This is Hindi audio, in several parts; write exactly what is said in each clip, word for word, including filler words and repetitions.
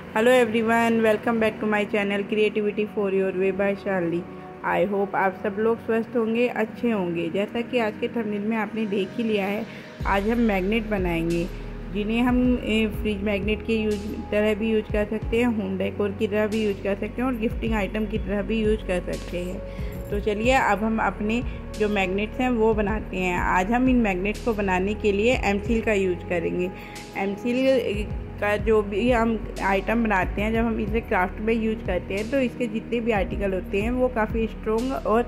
Hello everyone, welcome back to my channel creativity for your way by Charlie. I hope आप सब लोग स्वस्थ होंगे, अच्छे होंगे। जैसा कि आज के थंबनेल में आपने देख ही लिया है, आज हम मैग्नेट बनाएंगे, जिन्हें हम फ्रिज मैग्नेट के यूज तरह भी यूज कर सकते हैं, होम डेकोर की तरह भी यूज कर सकते हैं और गिफ्टिंग आइटम की तरह भी यूज कर सकते हैं। तो चलिए अब हम अपने जो मैग्नेट्स हैं वो बनाते हैं। आज हम इन मैग्नेट्स को बनाने के लिए एमसील का यूज करेंगे। एमसील का जो भी हम आइटम बनाते हैं, जब हम इसे क्राफ्ट में यूज करते हैं तो इसके जितने भी आर्टिकल होते हैं वो काफ़ी स्ट्रॉन्ग और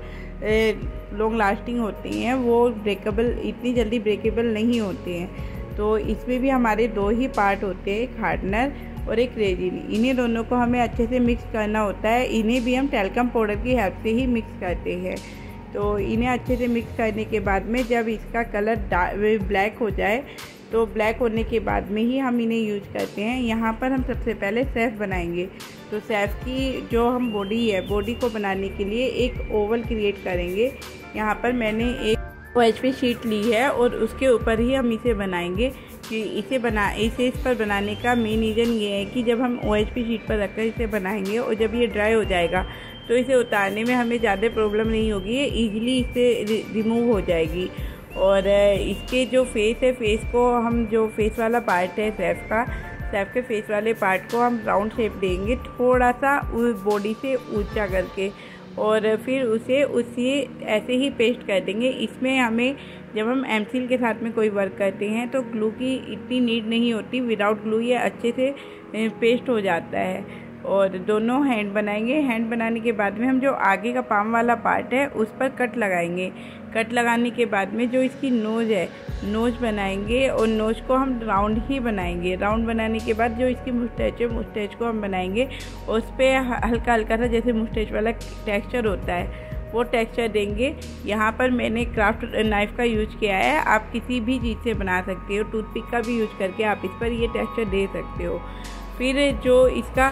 लॉन्ग लास्टिंग होते हैं। वो ब्रेकेबल, इतनी जल्दी ब्रेकेबल नहीं होते हैं। तो इसमें भी हमारे दो ही पार्ट होते हैं, एक हार्डनर और एक रेजिन। इन्हें दोनों को हमें अच्छे से मिक्स करना होता है। इन्हें भी हम टैल्कम पाउडर की हेल्प से ही मिक्स करते हैं। तो इन्हें अच्छे से मिक्स करने के बाद में जब इसका कलर ब्लैक हो जाए तो ब्लैक होने के बाद में ही हम इन्हें यूज करते हैं। यहाँ पर हम सबसे पहले सेफ बनाएंगे। तो सेफ की जो हम बॉडी है, बॉडी को बनाने के लिए एक ओवल क्रिएट करेंगे। यहाँ पर मैंने एक ओ एच पी शीट ली है और उसके ऊपर ही हम इसे बनाएंगे। कि इसे बना इसे इस पर बनाने का मेन रीज़न ये है कि जब हम ओ एच पी शीट पर रखकर इसे बनाएंगे और जब ये ड्राई हो जाएगा तो इसे उतारने में हमें ज़्यादा प्रॉब्लम नहीं होगी, ये ईजिली इसे रिमूव हो जाएगी। और इसके जो फेस है, फेस को हम जो फेस वाला पार्ट है सेफ का, सेफ के फेस वाले पार्ट को हम राउंड शेप देंगे, थोड़ा सा बॉडी से ऊंचा करके, और फिर उसे उसी ऐसे ही पेस्ट कर देंगे। इसमें हमें जब हम एमसील के साथ में कोई वर्क करते हैं तो ग्लू की इतनी नीड नहीं होती, विदाउट ग्लू ये अच्छे से पेस्ट हो जाता है। और दोनों हैंड बनाएंगे। हैंड बनाने के बाद में हम जो आगे का पाम वाला पार्ट है उस पर कट लगाएंगे। कट लगाने के बाद में जो इसकी नोज है, नोज बनाएंगे और नोज को हम राउंड ही बनाएंगे। राउंड बनाने के बाद जो इसकी मुस्टैच है, मुस्टैच को हम बनाएंगे और उस पर हल्का हल्का सा जैसे मुस्टैच वाला टेक्सचर होता है वो टेक्सचर देंगे। यहाँ पर मैंने क्राफ्ट नाइफ़ का यूज किया है, आप किसी भी चीज़ से बना सकते हो। टूथपिक का भी यूज करके आप इस पर ये टेक्सचर दे सकते हो। फिर जो इसका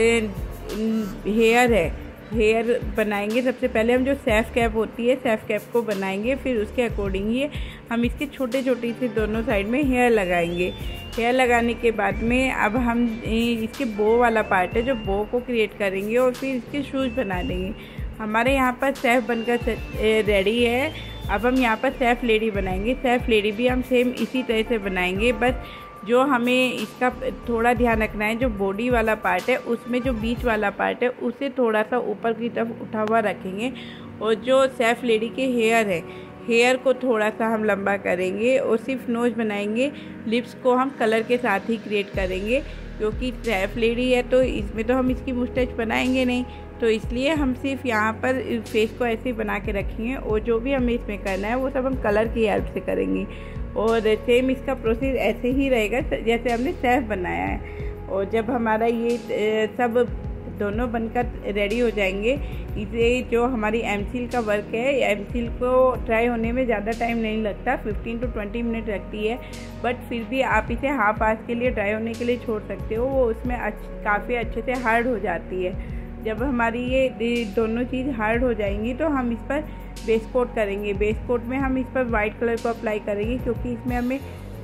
हेयर है, हेयर बनाएंगे। सबसे पहले हम जो सेफ कैप होती है, सेफ कैप को बनाएंगे। फिर उसके अकॉर्डिंग ही हम इसके छोटे छोटे से दोनों साइड में हेयर लगाएंगे। हेयर लगाने के बाद में अब हम इसके बो वाला पार्ट है, जो बो को क्रिएट करेंगे और फिर इसके शूज़ बना देंगे। हमारे यहाँ पर सेफ बनकर रेडी है। अब हम यहाँ पर सेफ लेडी बनाएंगे। सेफ लेडी भी हम सेम इसी तरह से बनाएंगे, बस जो हमें इसका थोड़ा ध्यान रखना है, जो बॉडी वाला पार्ट है उसमें जो बीच वाला पार्ट है उसे थोड़ा सा ऊपर की तरफ उठा हुआ रखेंगे। और जो सेफ लेडी के हेयर है, हेयर को थोड़ा सा हम लंबा करेंगे और सिर्फ नोज बनाएंगे। लिप्स को हम कलर के साथ ही क्रिएट करेंगे, क्योंकि सेफ लेडी है तो इसमें तो हम इसकी मुस्टैच बनाएंगे नहीं, तो इसलिए हम सिर्फ यहाँ पर फेस को ऐसे ही बना के रखेंगे। और जो भी हमें इसमें करना है वो सब हम कलर की हेल्प से करेंगे। और सेम इसका प्रोसेस ऐसे ही रहेगा जैसे हमने सेफ बनाया है। और जब हमारा ये सब दोनों बनकर रेडी हो जाएंगे, इसे जो हमारी एमसील का वर्क है, एमसील को ट्राई होने में ज़्यादा टाइम नहीं लगता, फिफ्टीन टू ट्वेंटी मिनट लगती है। बट फिर भी आप इसे हाफ आवर्स के लिए ट्राई होने के लिए छोड़ सकते हो, वो उसमें काफ़ी अच्छे से हार्ड हो जाती है। जब हमारी ये दोनों चीज़ हार्ड हो जाएंगी तो हम इस पर बेस कोट करेंगे। बेस कोट में हम इस पर वाइट कलर को अप्लाई करेंगे, क्योंकि इसमें हमें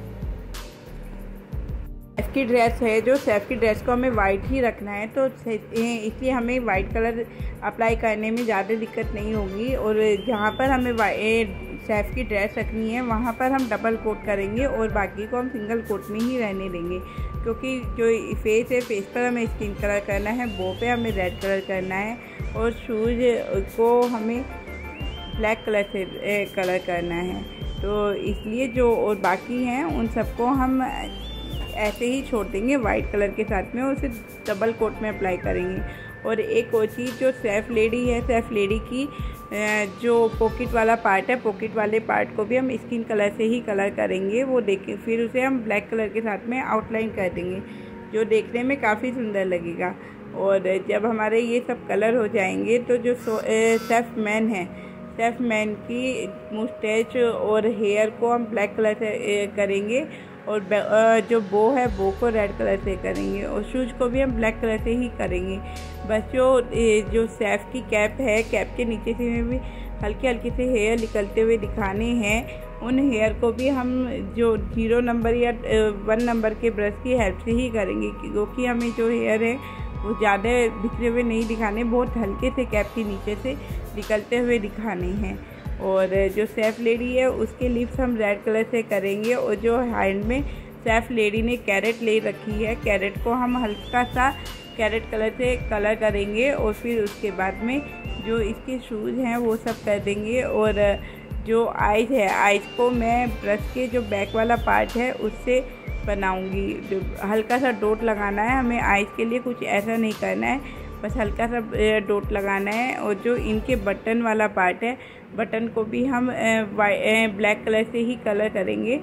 सेफ की ड्रेस है, जो सेफ की ड्रेस को हमें वाइट ही रखना है, तो इसलिए हमें वाइट कलर अप्लाई करने में ज़्यादा दिक्कत नहीं होगी। और जहाँ पर हमें सेफ की ड्रेस रखनी है वहाँ पर हम डबल कोट करेंगे और बाकी को हम सिंगल कोट में ही रहने देंगे, क्योंकि जो फेस है, फेस पर हमें स्किन कलर करना है, बो पे हमें रेड कलर करना है और शूज़ को हमें ब्लैक कलर से कलर करना है। तो इसलिए जो और बाकी हैं उन सबको हम ऐसे ही छोड़ देंगे वाइट कलर के साथ में, उसे डबल कोट में अप्लाई करेंगे। और एक और चीज़, जो सेफ लेडी है, सेफ लेडी की जो पॉकेट वाला पार्ट है, पॉकेट वाले पार्ट को भी हम स्किन कलर से ही कलर करेंगे। वो देखें, फिर उसे हम ब्लैक कलर के साथ में आउटलाइन कर देंगे, जो देखने में काफ़ी सुंदर लगेगा। और जब हमारे ये सब कलर हो जाएंगे तो जो सेफ मैन है, सेफ मैन की मुस्टैच और हेयर को हम ब्लैक कलर से करेंगे और जो बो है, बो को रेड कलर से करेंगे और शूज़ को भी हम ब्लैक कलर से ही करेंगे। बस जो जो सेफ की कैप है, कैप के नीचे से भी हल्के हल्के से हेयर निकलते हुए दिखाने हैं उन हेयर को भी हम जो जीरो नंबर या वन नंबर के ब्रश की हेल्प से ही करेंगे, क्योंकि हमें जो हेयर है वो ज़्यादा बिखरे हुए नहीं दिखाने, बहुत हल्के से कैप के नीचे से निकलते हुए दिखाने हैं। और जो सैफ लेडी है उसके लिप्स हम रेड कलर से करेंगे, और जो हैंड में सैफ लेडी ने कैरेट ले रखी है, कैरेट को हम हल्का सा कैरेट कलर से कलर करेंगे, और फिर उसके बाद में जो इसके शूज़ हैं वो सब कर देंगे। और जो आइज़ है, आइज़ को मैं ब्रश के जो बैक वाला पार्ट है उससे बनाऊंगी। जो हल्का सा डॉट लगाना है हमें आइज़ के लिए, कुछ ऐसा नहीं करना है, बस हल्का सा डॉट लगाना है। और जो इनके बटन वाला पार्ट है, बटन को भी हम ब्लैक कलर से ही कलर करेंगे।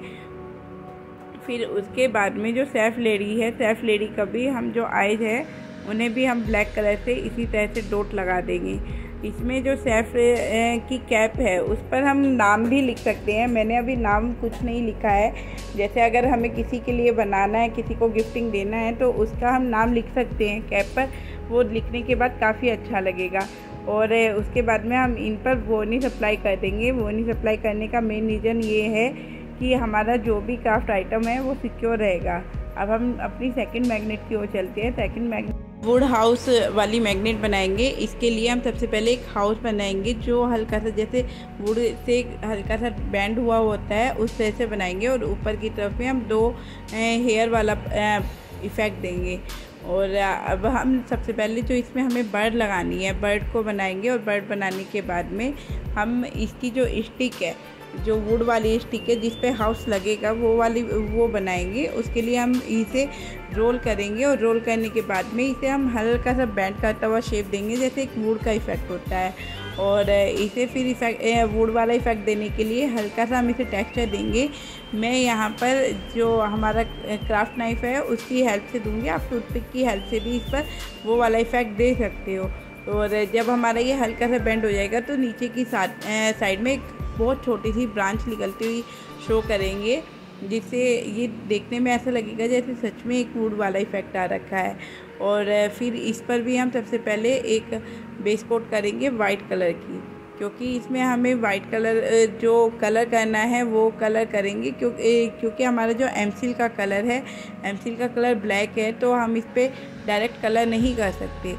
फिर उसके बाद में जो सैफ लेडी है, सैफ लेडी का भी हम जो आइज़ है उन्हें भी हम ब्लैक कलर से इसी तरह से डॉट लगा देंगे। इसमें जो सैफ की कैप है उस पर हम नाम भी लिख सकते हैं। मैंने अभी नाम कुछ नहीं लिखा है, जैसे अगर हमें किसी के लिए बनाना है, किसी को गिफ्टिंग देना है तो उसका हम नाम लिख सकते हैं कैप पर, वो लिखने के बाद काफ़ी अच्छा लगेगा। और उसके बाद में हम इन पर वर्निश अप्लाई कर देंगे। वर्निश अप्लाई करने का मेन रीज़न ये है कि हमारा जो भी क्राफ्ट आइटम है वो सिक्योर रहेगा। अब हम अपनी सेकंड मैग्नेट की ओर चलते हैं। सेकंड मैग्नेट वुड हाउस वाली मैग्नेट बनाएंगे। इसके लिए हम सबसे पहले एक हाउस बनाएंगे जो हल्का सा जैसे वुड से हल्का सा बैंड हुआ होता है उस तरह से बनाएंगे, और ऊपर की तरफ में हम दो हेयर वाला इफ़ेक्ट देंगे। और अब हम सबसे पहले जो इसमें हमें बर्ड लगानी है, बर्ड को बनाएंगे, और बर्ड बनाने के बाद में हम इसकी जो स्टिक है, जो वुड वाली स्टिक है जिस पे हाउस लगेगा, वो वाली वो बनाएंगे। उसके लिए हम इसे रोल करेंगे, और रोल करने के बाद में इसे हम हल्का सा बेंड करता हुआ शेप देंगे, जैसे एक वुड का इफ़ेक्ट होता है। और इसे फिर इफेक्ट वुड वाला इफ़ेक्ट देने के लिए हल्का सा हम इसे टेक्सचर देंगे। मैं यहाँ पर जो हमारा क्राफ्ट नाइफ़ है उसकी हेल्प से दूँगी, आप टूथपिक की हेल्प से भी इस पर वो वाला इफ़ेक्ट दे सकते हो। और जब हमारा ये हल्का सा बेंड हो जाएगा तो नीचे की साइड में एक बहुत छोटी सी ब्रांच निकलती हुई शो करेंगे, जिससे ये देखने में ऐसा लगेगा जैसे सच में एक वुड वाला इफ़ेक्ट आ रखा है। और फिर इस पर भी हम सबसे पहले एक बेस कोट करेंगे वाइट कलर की, क्योंकि इसमें हमें वाइट कलर जो कलर करना है वो कलर करेंगे, क्योंकि क्योंकि हमारा जो एमसील का कलर है, एमसील का कलर ब्लैक है, तो हम इस पर डायरेक्ट कलर नहीं कर सकते,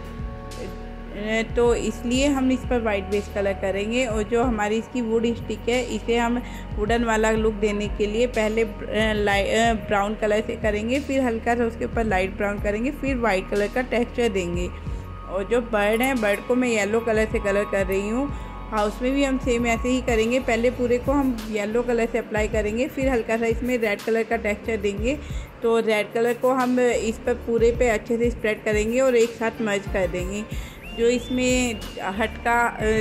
तो इसलिए हम इस पर वाइट बेस कलर करेंगे। और जो हमारी इसकी वुड स्टिक है इसे हम वुडन वाला लुक देने के लिए पहले लाइट ब्राउन कलर से करेंगे, फिर हल्का सा उसके ऊपर लाइट ब्राउन करेंगे, फिर वाइट कलर का टेक्सचर देंगे। और जो बर्ड है, बर्ड को मैं येलो कलर से कलर कर रही हूँ। हाउस में भी हम सेम ऐसे ही करेंगे, पहले पूरे को हम येलो कलर से अप्लाई करेंगे, फिर हल्का सा इसमें रेड कलर का टेक्सचर देंगे। तो रेड कलर को हम इस पर पूरे पे अच्छे से स्प्रेड करेंगे और एक साथ मर्ज कर देंगे। जो इसमें हट का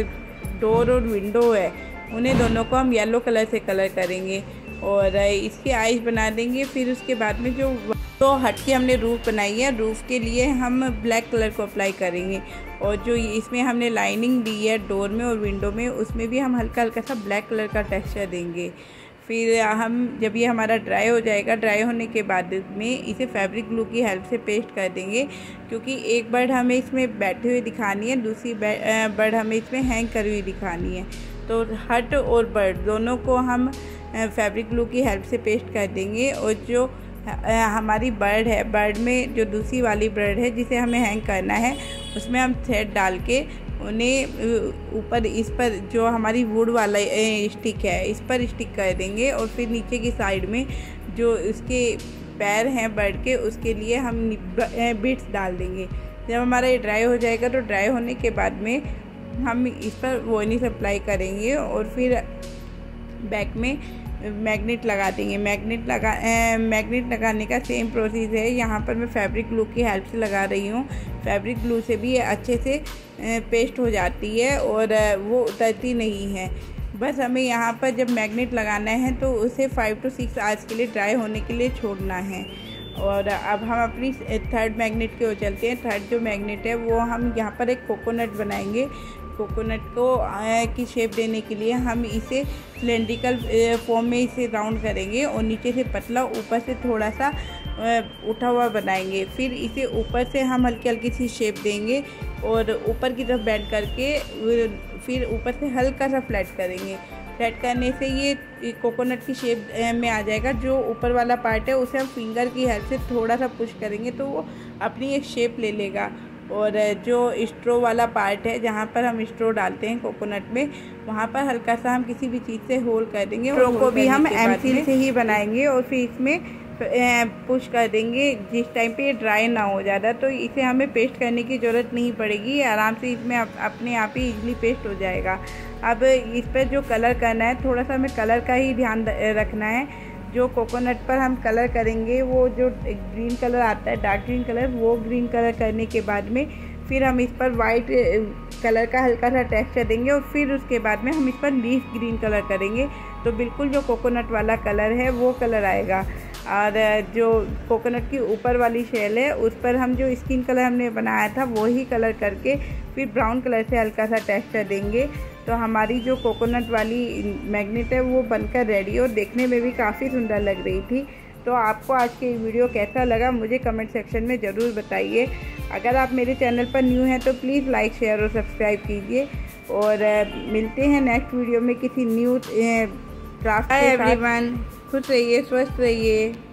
डोर और विंडो है उन्हें दोनों को हम येलो कलर से कलर करेंगे, और इसके आइज बना देंगे। फिर उसके बाद में जो तो हट की हमने रूफ़ बनाई है, रूफ़ के लिए हम ब्लैक कलर को अप्लाई करेंगे। और जो इसमें हमने लाइनिंग दी है डोर में और विंडो में, उसमें भी हम हल्का हल्का सा ब्लैक कलर का टेक्सचर देंगे। फिर हम जब ये हमारा ड्राई हो जाएगा, ड्राई होने के बाद में इसे फैब्रिक ग्लू की हेल्प से पेस्ट कर देंगे, क्योंकि एक बर्ड हमें इसमें बैठे हुए दिखानी है, दूसरी बर्ड हमें इसमें हैंग करी हुई दिखानी है। तो हट और बर्ड दोनों को हम फैब्रिक ग्लू की हेल्प से पेस्ट कर देंगे। और जो हमारी बर्ड है, बर्ड में जो दूसरी वाली बर्ड है जिसे हमें हैंग करना है, उसमें हम थ्रेड डाल के उन्हें ऊपर इस पर जो हमारी वुड वाला स्टिक है इस पर स्टिक कर देंगे। और फिर नीचे की साइड में जो उसके पैर हैं बर्ड के, उसके लिए हम बिट्स डाल देंगे। जब हमारा ये ड्राई हो जाएगा तो ड्राई होने के बाद में हम इस पर वर्निश अप्लाई करेंगे, और फिर बैक में मैग्नेट लगा देंगे। मैग्नेट लगा मैग्नेट लगाने का सेम प्रोसेस है। यहाँ पर मैं फैब्रिक ग्लू की हेल्प से लगा रही हूँ। फैब्रिक ग्लू से भी अच्छे से पेस्ट हो जाती है और वो उतरती नहीं है। बस हमें यहाँ पर जब मैग्नेट लगाना है तो उसे फाइव टू सिक्स आवर्स के लिए ड्राई होने के लिए छोड़ना है। और अब हम अपनी थर्ड मैग्नेट की ओर चलते हैं। थर्ड जो मैग्नेट है वो हम यहाँ पर एक कोकोनट बनाएंगे। कोकोनट को की शेप देने के लिए हम इसे सिलेंड्रिकल फॉर्म में इसे राउंड करेंगे और नीचे से पतला, ऊपर से थोड़ा सा उठा हुआ बनाएंगे। फिर इसे ऊपर से हम हल्की हल्की सी शेप देंगे और ऊपर की तरफ बेंड करके फिर ऊपर से हल्का सा फ्लैट करेंगे। सेट करने से ये कोकोनट की शेप में आ जाएगा। जो ऊपर वाला पार्ट है उसे हम फिंगर की हेल्प से थोड़ा सा पुश करेंगे तो वो अपनी एक शेप ले लेगा। और जो स्ट्रो वाला पार्ट है, जहाँ पर हम स्ट्रो डालते हैं कोकोनट में, वहाँ पर हल्का सा हम किसी भी चीज़ से होल कर देंगे। स्ट्रो को भी हम एमसील से ही बनाएंगे और फिर इसमें पुश कर देंगे जिस टाइम पे ये ड्राई ना हो ज़्यादा। तो इसे हमें पेस्ट करने की ज़रूरत नहीं पड़ेगी, आराम से इसमें अपने आप ही इजीली पेस्ट हो जाएगा। अब इस पर जो कलर करना है, थोड़ा सा हमें कलर का ही ध्यान रखना है। जो कोकोनट पर हम कलर करेंगे वो जो ग्रीन कलर आता है, डार्क ग्रीन कलर, वो ग्रीन कलर करने के बाद में फिर हम इस पर वाइट कलर का हल्का सा टेक्सचर देंगे और फिर उसके बाद में हम इस पर लीफ ग्रीन कलर करेंगे तो बिल्कुल जो कोकोनट वाला कलर है वो कलर आएगा। और जो कोकोनट की ऊपर वाली शेल है उस पर हम जो स्किन कलर हमने बनाया था वो ही कलर करके फिर ब्राउन कलर से हल्का सा टेक्सचर देंगे तो हमारी जो कोकोनट वाली मैग्नेट है वो बनकर रेडी और देखने में भी काफ़ी सुंदर लग रही थी। तो आपको आज के वीडियो कैसा लगा मुझे कमेंट सेक्शन में ज़रूर बताइए। अगर आप मेरे चैनल पर न्यू हैं तो प्लीज़ लाइक शेयर और सब्सक्राइब कीजिए और मिलते हैं नेक्स्ट वीडियो में किसी न्यू क्राफ्ट के साथ। एवरीवन, खुश रहिए, स्वस्थ रहिए।